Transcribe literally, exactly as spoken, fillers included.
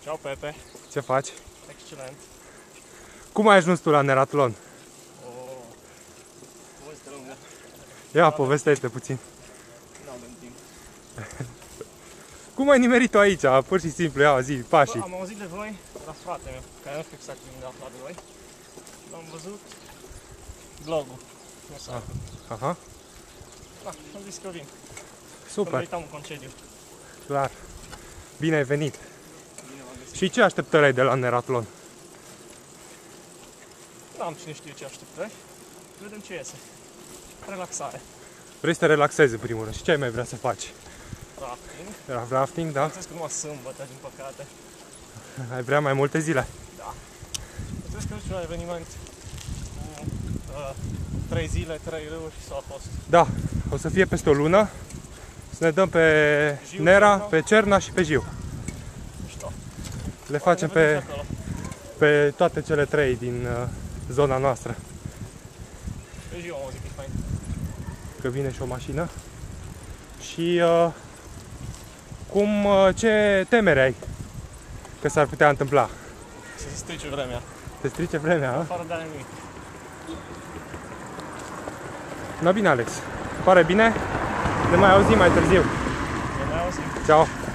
Ciao, Pepe. Ce faci? Excelent. Cum ai ajuns tu la Neratlon? O poveste lungă. Ia, povestește puțin. Nu avem timp. Cum ai nimerit-o aici? Pur și simplu, ia zi, pașii. Bă, am auzit de voi la fratele meu, care nu știu exact unde a aflat de voi. L-am văzut vlogul. Nu s-a Aha, Da, am zis că vin. Că super, meritam un concediu. clar. Bine ai venit. Bine v-am găsit. Și ce așteptări ai de la Neratlon? N-am cine știe ce așteptări. Vedem ce iese. Relaxare. Vrei să te relaxezi în primul rând. Și ce ai mai vrea să faci? Rafting. Rafting, da? Am zis că numai sâmbătă, din păcate. Ai vrea mai multe zile? Da. Trebuie că nu știu la eveniment cu uh, trei zile, trei râuri sau a fost. Da, o să fie peste o lună. Să ne dăm pe Jiu, Nera, Cerna. pe Cerna și pe Jiu. Mișto. Le facem Ne vedem pe, și acolo. pe toate cele trei din uh, zona noastră. Pe Jiu am auzit că e fain. Că vine și o mașină. Și uh, cum, uh, ce temere ai că s-ar putea întâmpla? Să se strice vremea. Te strice vremea, a? Afară de aia nimic. Na bine, Alex. Pare bine? Ne mai auzim mai târziu. Ne mai auzim. Ciao.